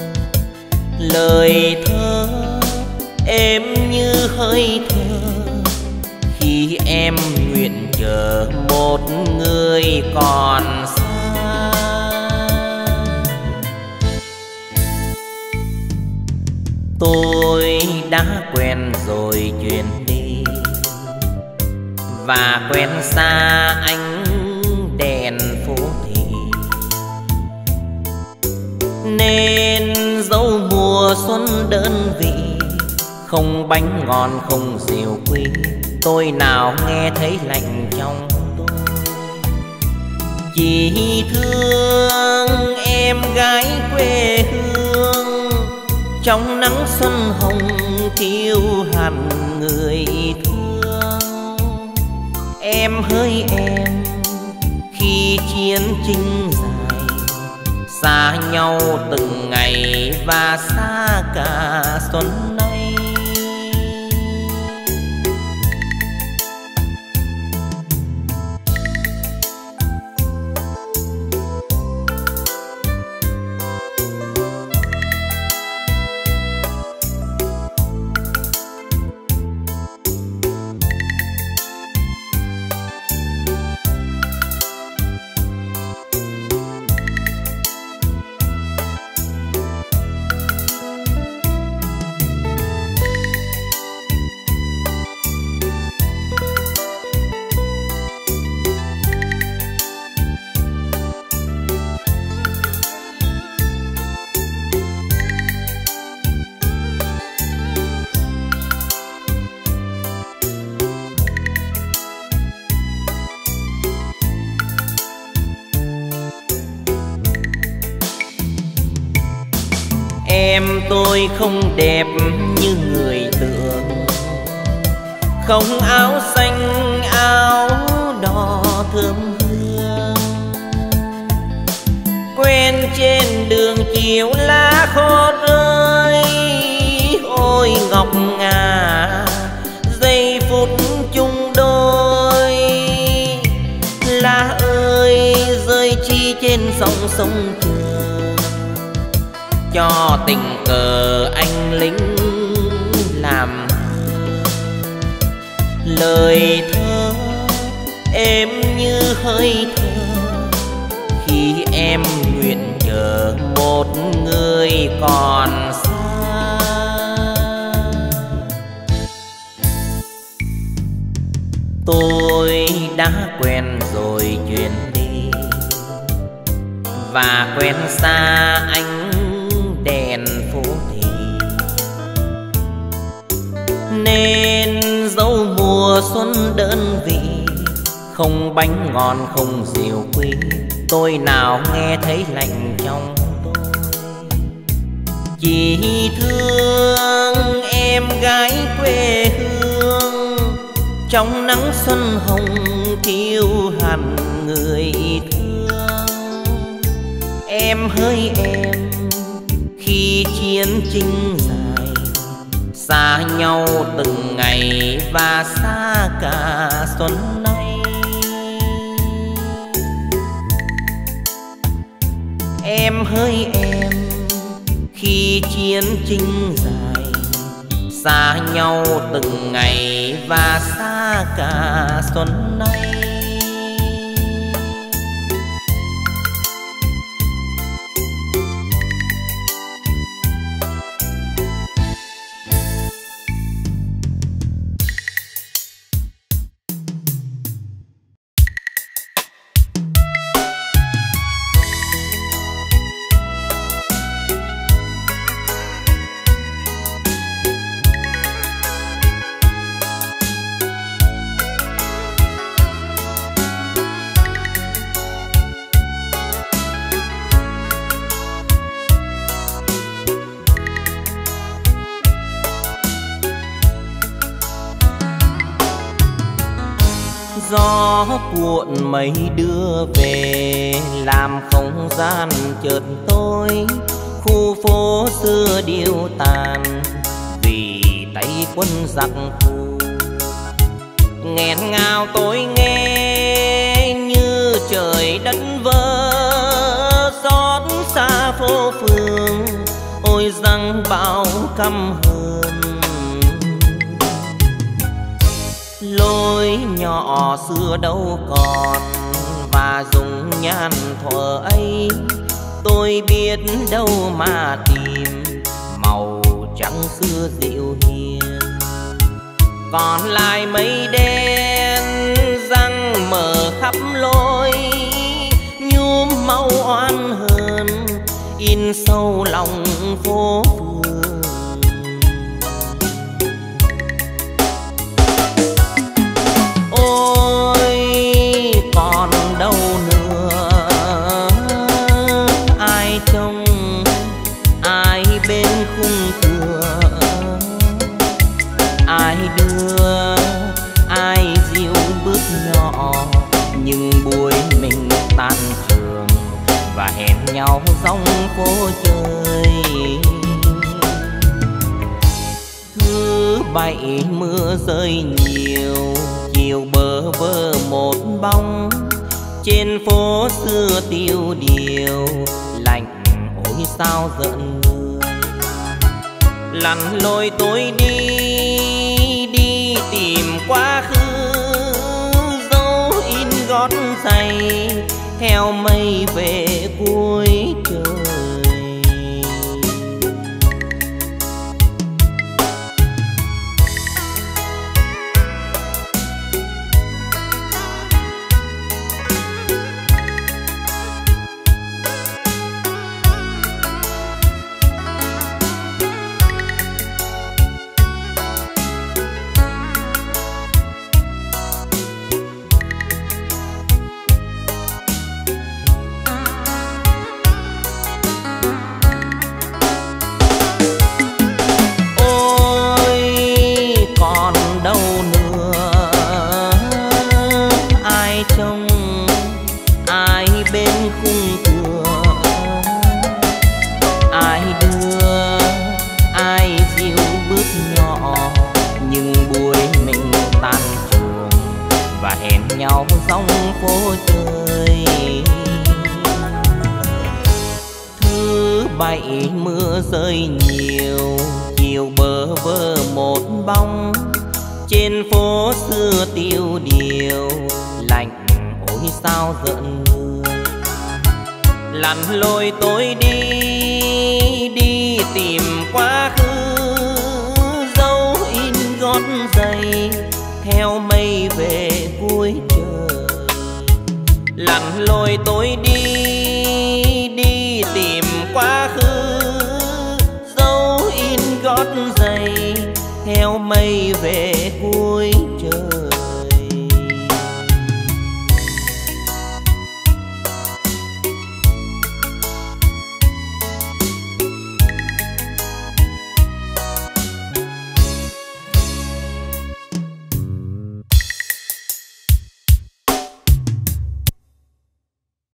Speaker 1: Lời thơ êm như hơi thở khi em nguyện chờ một người còn xa. Tôi đã quen rồi chuyện đi và quen xa ánh đèn phố thị, nên dẫu mùa xuân đơn vị, không bánh ngon không rượu quý, tôi nào nghe thấy lạnh trong tôi. Chỉ thương em gái quê hương, trong nắng xuân hồng thiếu hẳn người thương. Em hỡi em khi chiến tranh dài, xa nhau từng ngày và xa cả xuân nay. Em tôi không đẹp như người tưởng, không áo xanh áo đỏ thơm hương. Quen trên đường chiều lá khô rơi. Ôi ngọc ngà giây phút chung đôi, lá ơi rơi chi trên sông sông chờ, cho tình cờ anh lính làm thơ. Lời thơ êm như hơi thở khi em nguyện chờ một người còn xa. Tôi đã quen rồi chuyện đi và quen xa anh đèn phố thị, nên dẫu mùa xuân đơn vị, không bánh ngon không rượu quý, tôi nào nghe thấy lạnh trong tôi. Chỉ thương em gái quê hương, trong nắng xuân hồng thiếu hẳn người thương. Em hỡi em khi chiến tranh dài, xa nhau từng ngày và xa cả xuân nay. Em hỡi em khi chiến tranh dài, xa nhau từng ngày và xa cả xuân nay. gió cuộn mây đưa về, làm không gian chợt tối. Khu phố xưa điêu tàn vì tay quân giặc thù. Nghẹn ngào tôi nghe như trời đất vỡ, xót xa phố phường ôi rằng bao căm hờn. Lối nhỏ xưa đâu còn và dùng nhan thuở ấy, tôi biết đâu mà tìm màu trắng xưa dịu hiền. Còn lại mây đen răng mở khắp lối, nhuốm máu oan hờn in sâu lòng phố phường. Ôi còn đâu nữa, ai trông ai bên khung cửa, ai đưa ai dìu bước nhỏ. Nhưng buổi mình tan trường và hẹn nhau dòng phố chơi. Thứ bảy mưa rơi nhiều, chiều bơ vơ một bóng. Trên phố xưa tiêu điều lạnh ôi sao giận người. Lặn lội tôi đi đi tìm quá khứ, dấu in gót giày theo mây về cuối trời. Nhau dòng phố chơi. Thứ bảy mưa rơi nhiều, chiều bơ vơ một bóng. Trên phố xưa tiêu điều lạnh ôi sao giận người. Lặn lội tôi đi đi tìm quá khứ, dấu in gót giày theo mây về cuối trời. Lặn lội tôi đi đi tìm quá khứ, dấu in gót giày theo mây về cuối